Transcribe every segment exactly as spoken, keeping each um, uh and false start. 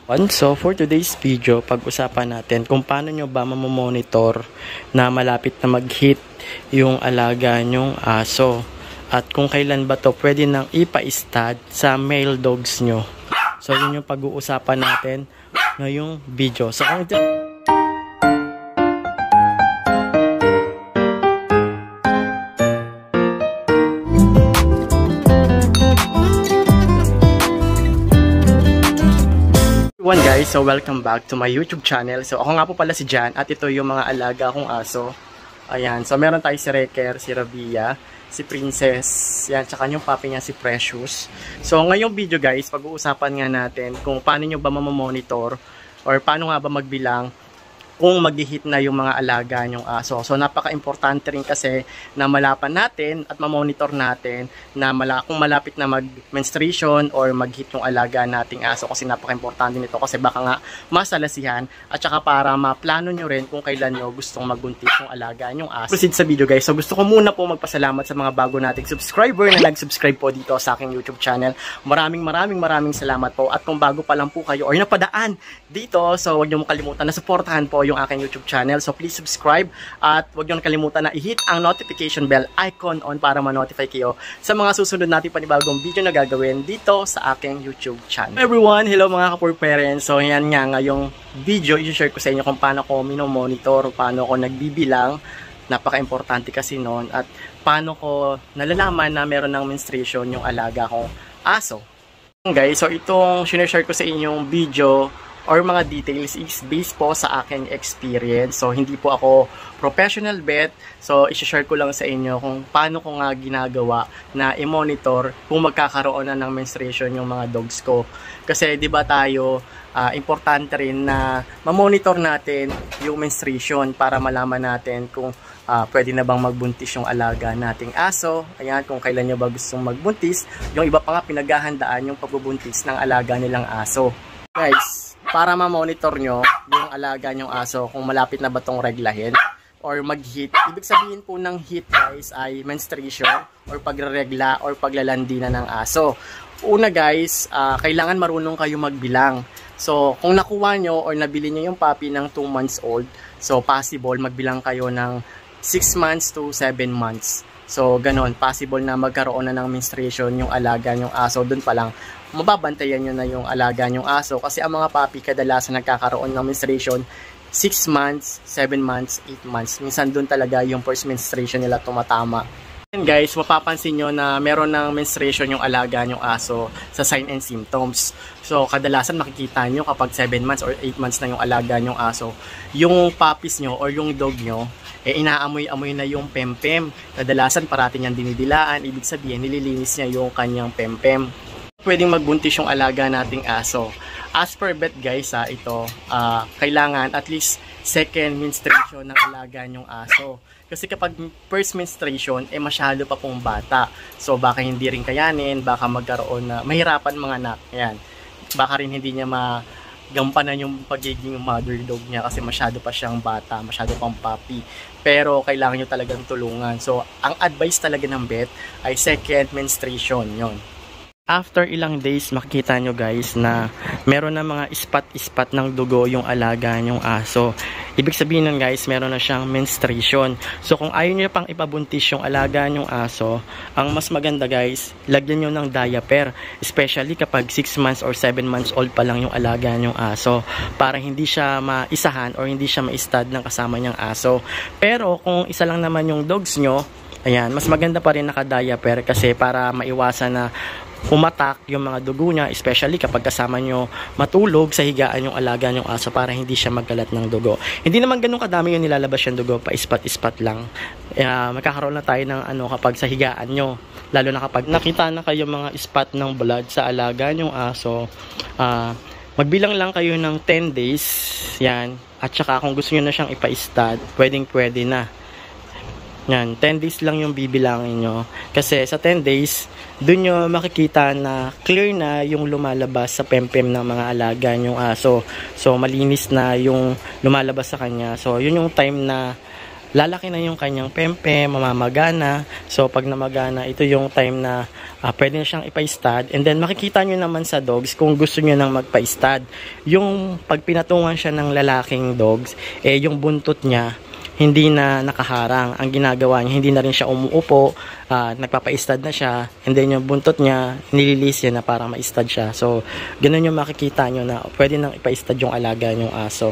So for today's video, pag-usapan natin kung paano nyo ba mamomonitor na malapit na mag-hit yung alaga nyong aso. At kung kailan ba to pwede nang ipa-stud sa male dogs nyo. So yun yung pag-uusapan natin ngayong video. So kung One guys, so welcome back to my YouTube channel. So ako nga po pala si Jan at ito yung mga alaga kong aso. Ayan, so meron tayo si Reker, si Rabia, si Princess, yan, tsaka yung puppy niya si Precious. So ngayong video guys, pag-uusapan nga natin kung paano nyo ba mamamonitor or paano nga ba magbilang kung mag-hit na yung mga alaga nyong aso. So napaka-importante rin kasi na malapan natin at mamonitor natin na mala kung malapit na mag-menstruation or mag-hit yung alaga nating aso, kasi napaka-importante nito kasi baka nga masalasihan at saka para maplano nyo rin kung kailan nyo gustong magbuntis yung alaga nyong aso. Proceed sa video guys. So gusto ko muna po magpasalamat sa mga bago nating subscriber na nag-subscribe po dito sa aking YouTube channel. Maraming maraming maraming salamat po. At kung bago pa lang po kayo or napadaan dito, so huwag nyo makalimutan na suportahan po yung aking YouTube channel. So please subscribe at huwag niyo kalimutan na i-hit ang notification bell icon on para ma-notify kayo sa mga susunod nating panibagong video na gagawin dito sa aking YouTube channel. Hello everyone! Hello mga kapur parents! So yan nga, ngayong video i-share ko sa inyo kung paano ko minomonitor, paano ko nagbibilang, napaka-importante kasi noon, at paano ko nalalaman na meron ng menstruation yung alaga kong aso. Guys, so itong sinashare ko sa inyong video or mga details is based po sa aking experience. So, hindi po ako professional vet. So, i-share ko lang sa inyo kung paano ko nga ginagawa na i-monitor kung magkakaroon na ng menstruation yung mga dogs ko. Kasi, di ba tayo, uh, importante rin na ma-monitor natin yung menstruation para malaman natin kung uh, pwede na bang magbuntis yung alaga nating aso. Ayan, kung kailan nyo ba gustong magbuntis. Yung iba pa nga pinaghahandaan yung pagbubuntis ng alaga nilang aso. Guys, para ma-monitor nyo yung alaga nyong aso kung malapit na ba itong reglahin or mag-hit. Ibig sabihin po ng hit guys ay menstruation or pagre-regla or paglalandi na ng aso. Una guys, uh, kailangan marunong kayo magbilang. So kung nakuha nyo or nabili nyo yung puppy ng two months old, so possible magbilang kayo ng six months to seven months. So ganon, possible na magkaroon na ng menstruation yung alaga nyong aso. Doon pa lang mababantayan nyo na yung alaga nyong aso, kasi ang mga puppy kadalasan nagkakaroon ng menstruation six months, seven months, eight months. Minsan doon talaga yung first menstruation nila tumatama. And guys, mapapansin nyo na meron ng menstruation yung alaga nyong aso sa sign and symptoms. So kadalasan makikita nyo kapag seven months or eight months na yung alaga nyong aso, yung puppies nyo or yung dog nyo eh inaamoy-amoy na yung pempem. Kadalasan parati niyang dinidilaan, ibig sabihin nililinis niya yung kanyang pempem. Pwedeng magbuntis yung alaga nating aso. As per vet guys, ha, ito uh, kailangan at least second menstruation ng alaga nyong aso. Kasi kapag first menstruation, eh masyado pa pong bata. So baka hindi rin kayanin, baka magkaroon na mahirapan mga anak. Ayan. Baka rin hindi niya magampanan yung pagiging mother dog niya kasi masyado pa siyang bata, masyado pang puppy. Pero kailangan nyo talagang tulungan. So ang advice talaga ng vet ay second menstruation yon. After ilang days, makikita nyo guys na meron na mga ispat-ispat ng dugo yung alaga nyong aso. Ibig sabihin nun guys, meron na siyang menstruation. So kung ayaw nyo pang ipabuntis yung alaga nyong aso, ang mas maganda guys, lagyan nyo ng diaper. Especially kapag six months or seven months old pa lang yung alaga nyong aso, para hindi siya maisahan or hindi siya ma-stud ng kasama niyang aso. Pero kung isa lang naman yung dogs nyo, ayan, mas maganda pa rin naka-diaper kasi para maiwasan na umatak yung mga dugo niya, especially kapag kasama nyo matulog sa higaan yung alaga nyong aso para hindi siya magkalat ng dugo. Hindi naman ganun kadami yung nilalabas yung dugo, pa ispat-ispat lang. Uh, magkakaroon na tayo ng ano kapag sa higaan nyo. Lalo na kapag nakita na kayo mga ispat ng blood sa alaga nyong aso, uh, magbilang lang kayo ng ten days. Yan. At saka kung gusto nyo na siyang ipa-stud, pwedeng pwede na. Yan, ten days lang yung bibilangin nyo. Kasi sa ten days, doon nyo makikita na clear na yung lumalabas sa pempem ng mga alaga nyong aso. So, malinis na yung lumalabas sa kanya. So, yun yung time na lalaki na yung kanyang pempe, mamamagana. So, pag namagana, ito yung time na uh, pwede na siyang ipa-stud. And then, makikita nyo naman sa dogs kung gusto nyo nang magpa-stud. Yung pag pinatungan siya ng lalaking dogs, eh, yung buntot niya, hindi na nakaharang. Ang ginagawa niya, hindi na rin siya umuupo, uh, nagpapa-stud na siya, and then yung buntot niya, nililis niya na para ma-stud siya. So, ganun yung makikita nyo na pwede nang ipa-stud yung alaga nyong aso.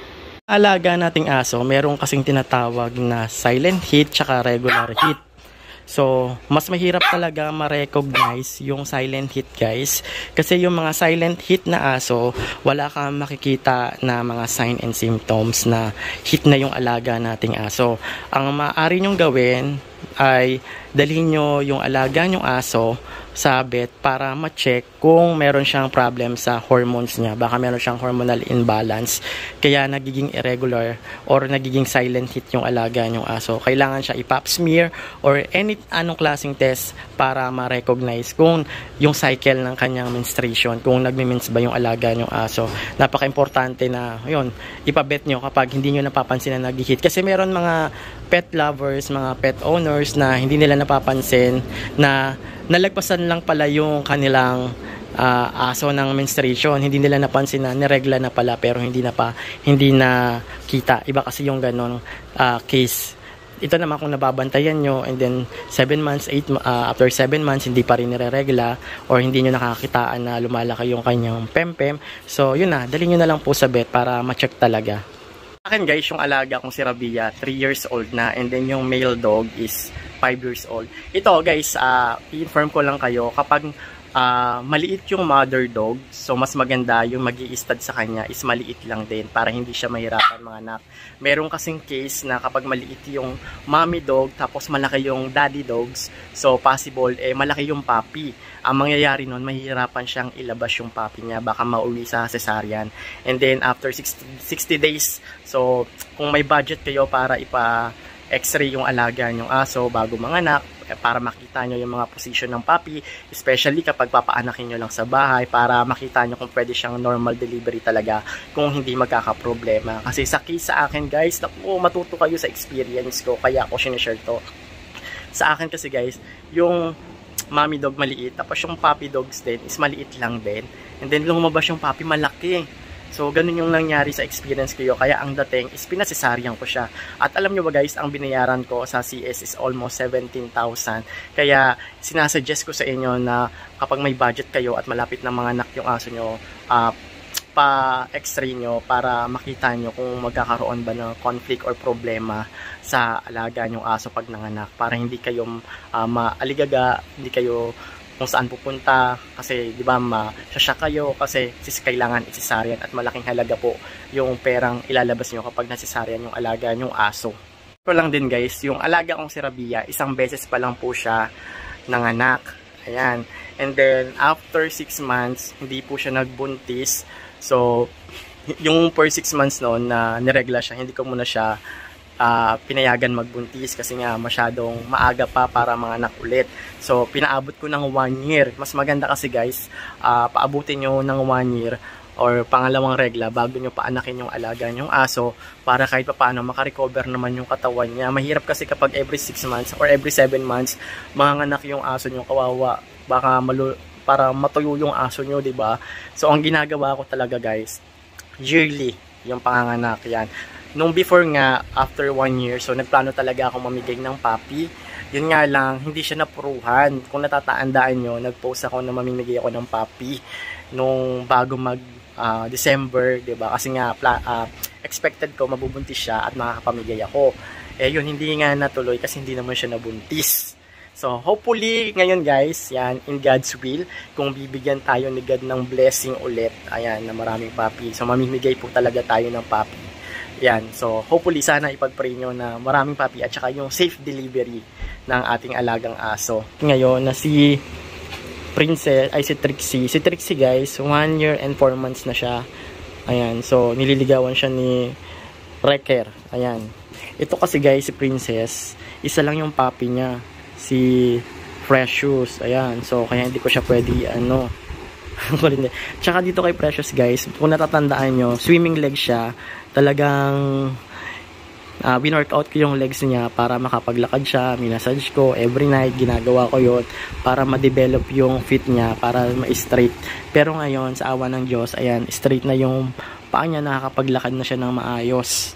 Alaga nating aso, meron kasing tinatawag na silent heat tsaka regular heat. So, mas mahirap talaga ma-recognize yung silent hit, guys. Kasi yung mga silent hit na aso, wala kang makikita na mga sign and symptoms na hit na yung alaga nating aso. Ang maaari nyong gawin ay dalhin nyo yung alaga nyong aso sa vet para ma-check kung meron siyang problem sa hormones niya. Baka meron siyang hormonal imbalance, kaya nagiging irregular or nagiging silent hit yung alaga nyong aso. Kailangan siya i-pap smear or any anong klaseng test para ma-recognize kung yung cycle ng kanyang menstruation, kung nagmi-mens ba yung alaga nyong aso. Napaka-importante na yun, ipabet nyo kapag hindi nyo napapansin na nag-hit. Kasi meron mga pet lovers, mga pet owners na hindi nila napapansin na nalagpasan lang pala yung kanilang uh, aso ng menstruation. Hindi nila napansin na niregla na pala pero hindi na pa hindi na kita. Iba kasi yung ganon uh, case. Ito naman kung nababantayan nyo and then seven months, eight uh, after seven months hindi pa rin nireregla or hindi nyo nakakitaan na lumalaki yung kanyang pempem. So yun na, dali nyo na lang po sa vet para ma-check talaga. Akin guys, yung alaga kong si Rabia, three years old na, and then yung male dog is five years old. Ito guys, uh, i-inform ko lang kayo, kapag uh, maliit yung mother dog, so mas maganda yung mag-i-stud sa kanya is maliit lang din para hindi siya mahirapan mga anak. Meron kasing case na kapag maliit yung mommy dog tapos malaki yung daddy dogs, so possible eh malaki yung puppy. Ang mangyayari nun, mahihirapan siyang ilabas yung puppy niya, baka mauwi sa cesarean. And then after sixty days, so kung may budget kayo para ipa x-ray yung alaga nyong aso bago manganak, para makita nyo yung mga position ng puppy, especially kapag papaanakin nyo lang sa bahay, para makita nyo kung pwede siyang normal delivery talaga, kung hindi magkakaproblema. Kasi sa case sa akin guys, naku, matuto kayo sa experience ko, kaya ako sinishare to. Sa akin kasi guys, yung mommy dog maliit, tapos yung puppy dogs din is maliit lang din, and then lumabas yung puppy malaki. So, ganun yung nangyari sa experience ko. Kaya ang dating is pinasesaryan ko siya. At alam nyo ba guys, ang binayaran ko sa C S is almost seventeen thousand. Kaya sinasuggest ko sa inyo na kapag may budget kayo at malapit na mga anak yung aso nyo, uh, pa-x-ray nyo para makita nyo kung magkakaroon ba ng conflict or problema sa alaga nyong aso pag nanganak. Para hindi kayo uh, maaligaga, hindi kayo kung saan pupunta, kasi di ba ma-shasya kayo kasi kailangan i-cesarean at malaking halaga po yung perang ilalabas nyo kapag na-cesarean yung alaga nyong aso. Ito lang din guys, yung alaga kong si Rabia, isang beses pa lang po siya nanganak. Ayan. And then after six months, hindi po siya nagbuntis. So yung per six months noon na niregla siya, hindi ko muna siya Uh, pinayagan magbuntis kasi nga masyadong maaga pa para manganak ulit. So pinaabot ko ng one year. Mas maganda kasi guys, uh, paabutin nyo ng one year or pangalawang regla bago nyo paanakin yung alaga nyong aso, para kahit pa paano makarecover naman yung katawan niya. Mahirap kasi kapag every six months or every seven months manganak yung aso nyo, kawawa, baka malu para matuyo yung aso nyo, diba? So ang ginagawa ko talaga guys, yearly yung panganganak. Yan. Nung before nga, after one year, so nagplano talaga ako mamigay ng puppy. Yun nga lang, hindi siya napuruhan. Kung natatandaan nyo, nag-post ako na mamimigay ako ng puppy nung bago mag uh, December, diba? Kasi nga, uh, expected ko mabubuntis siya at makakapamigay ako. Eh yun, hindi nga natuloy kasi hindi naman siya nabuntis. So, hopefully, ngayon guys, yan, in God's will, kung bibigyan tayo ni God ng blessing ulit, ayan, na maraming puppy. So, mamimigay po talaga tayo ng puppy. Yan, so hopefully sana ipag-pray nyo na maraming puppy at saka yung safe delivery ng ating alagang aso. Ngayon na si Princess, ay si Trixie. Si Trixie guys, one year and four months na siya. Ayan, so nililigawan siya ni Wrecker. Ayan. Ito kasi guys, si Princess, isa lang yung puppy niya. Si Precious. Ayan, so kaya hindi ko siya pwede, ano, tsaka dito kay Precious guys, kung natatandaan nyo, swimming leg siya. Talagang uh, winorkout ko yung legs niya para makapaglakad siya, minasage ko every night, ginagawa ko yun para ma-develop yung fit niya, para ma-straight. Pero ngayon sa awa ng Diyos, ayan, straight na yung paa niya, nakakapaglakad na siya ng maayos.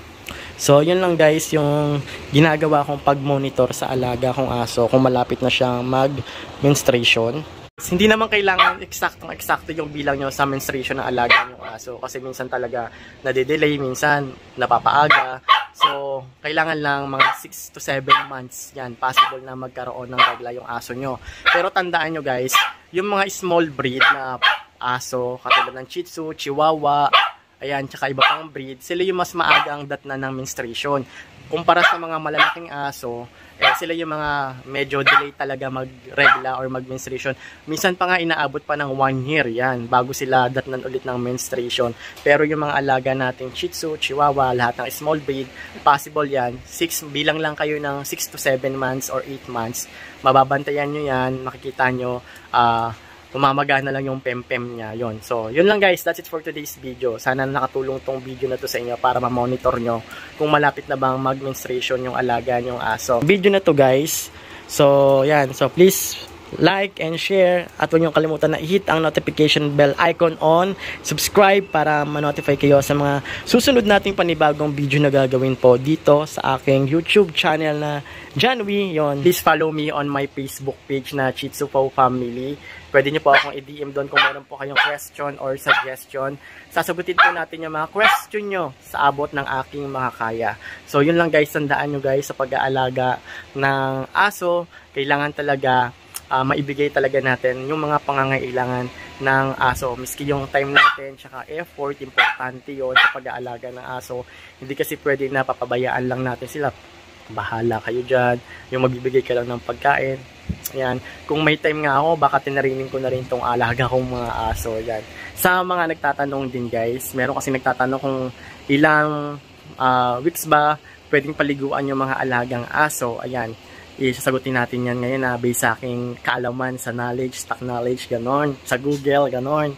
So yun lang guys yung ginagawa kong pag-monitor sa alaga kong aso kung malapit na siyang mag-menstruation. Hindi naman kailangan eksaktong-eksakto yung bilang nyo sa menstruation ng alaga yung aso. Kasi minsan talaga nade-delay, minsan napapaaga. So, kailangan lang mga six to seven months yan. Possible na magkaroon ng regla yung aso nyo. Pero tandaan nyo guys, yung mga small breed na aso, katulad ng Shih Tzu, Chihuahua, ayan, tsaka iba pang breed, sila yung mas maaga ang datnan ng menstruation. Kumpara sa mga malalaking aso, eh, sila yung mga medyo delay talaga mag-regla or mag-menstruation. Minsan pa nga inaabot pa ng one year yan bago sila datnan ulit ng menstruation. Pero yung mga alaga nating Shih Tzu, Chihuahua, lahat ng small breed, possible yan. Six, bilang lang kayo ng six to seven months or eight months. Mababantayan nyo yan, makikita nyo, ah, uh, tumamaga na lang yung pem-pem niya, yon. So, yun lang guys, that's it for today's video. Sana nakatulong tong video na to sa inyo para ma-monitor nyo kung malapit na bang mag-menstruation yung alaga nyong aso. Video na to guys. So, yan. So, please like and share at huwag nyo kalimutan na i-hit ang notification bell icon on, subscribe para ma-notify kayo sa mga susunod nating panibagong video na gagawin po dito sa aking YouTube channel na Janwy. Yon. Please follow me on my Facebook page na Shih Tzu Paw Family. Pwede nyo po akong i-D M doon kung meron po kayong question or suggestion. Sasagutin po natin yung mga question nyo sa abot ng aking makakaya. So yun lang guys, tandaan nyo guys, sa pag-aalaga ng aso, kailangan talaga Uh, maibigay talaga natin yung mga pangangailangan ng aso. Miski yung time natin, tsaka effort, importante yon sa pag-aalaga ng aso. Hindi kasi pwede na papabayaan lang natin sila. Bahala kayo dyan. Yung magbibigay ka lang ng pagkain. Ayan. Kung may time nga ako, baka tinarinig ko na rin tong alaga kong mga aso. Ayan. Sa mga nagtatanong din guys, meron kasi nagtatanong kung ilang uh, weeks ba pwedeng paliguan yung mga alagang aso. Ayan. Isasagutin natin yan ngayon na based sa aking kaalaman, sa knowledge, stock knowledge, ganon, sa Google, ganon,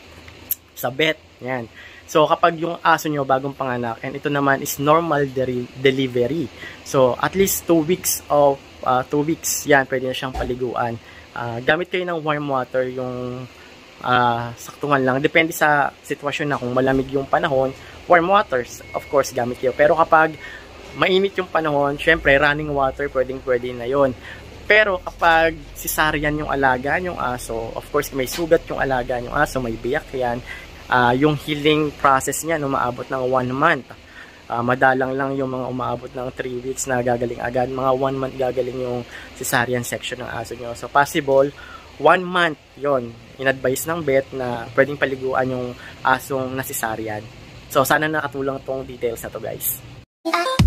sa vet, yan. So, kapag yung aso nyo bagong panganak, and ito naman is normal de delivery. So, at least two weeks of, uh, two weeks, yan, pwede na siyang paliguan. Uh, gamit kayo ng warm water, yung uh, saktungan lang. Depende sa sitwasyon na kung malamig yung panahon, warm waters, of course, gamit kayo. Pero kapag mainit yung panahon, syempre running water pwedeng pwede na yon. Pero kapag cesarean yung alaga yung aso, of course may sugat yung alaga yung aso, may biyak yan, uh, yung healing process niya umaabot ng one month. Uh, madalang lang yung mga umaabot ng three weeks na gagaling agad, mga one month gagaling yung cesarean section ng aso nyo. So possible one month yon, in-advise ng vet na pwedeng paliguan yung asong na cesarean. So sana nakatulong tong details na to guys.